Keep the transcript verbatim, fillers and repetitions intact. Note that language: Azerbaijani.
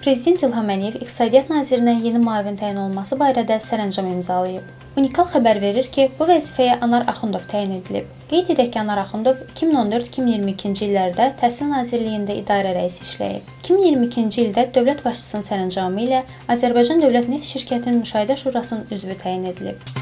Prezident İlham Əliyev İqtisadiyyat Nazirinə yeni müavin təyin olunması barədə sərəncam imzalayıb. Unikal xəbər verir ki, bu vəzifəyə Anar Axundov təyin edilib. Qeyd edək ki, Anar Axundov iki min on dörd iki min iyirmi ikinci illərdə Təhsil Nazirliyində idarə rəisi işləyib. iki min iyirmi ikinci ildə dövlət başçısının sərəncamı ilə Azərbaycan Dövlət Neft Şirkətinin Müşahidə Şurasının üzvü təyin edilib.